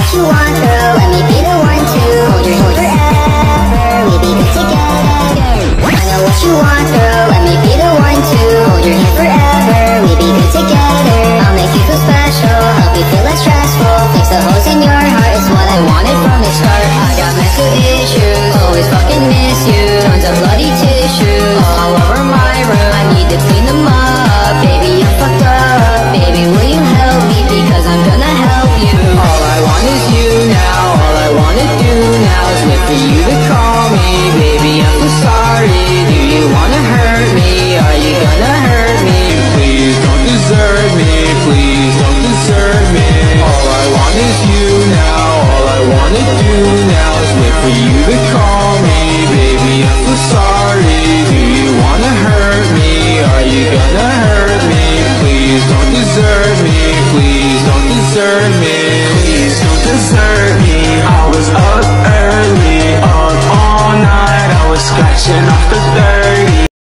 what you want, girl, let me be the one to hold your hand forever, we be good together. I know what you want, girl, let me be the one to hold your hand forever, we be good together. I'll make you feel special, help you feel less stressful, fix the holes in your heart, it's what I wanted from the start. I got mental issues, always fucking miss you, tons of bloody tissues all over my room, I need to clean them up. Baby, I'm fucked up, baby, will you help me, because I'm gonna help you. All I want is you now, all I wanna do now is wait for you to call me. Baby, I'm so sorry, do you wanna hurt me, are you gonna hurt me? Please don't desert me, please don't desert me. All I want is you now, all I wanna do now is wait for you to call me. Baby, I'm so sorry, do you wanna hurt me, are you gonna hurt me? Please don't desert me, please don't desert me. Please don't desert me. I was up early, up all night, I was scratching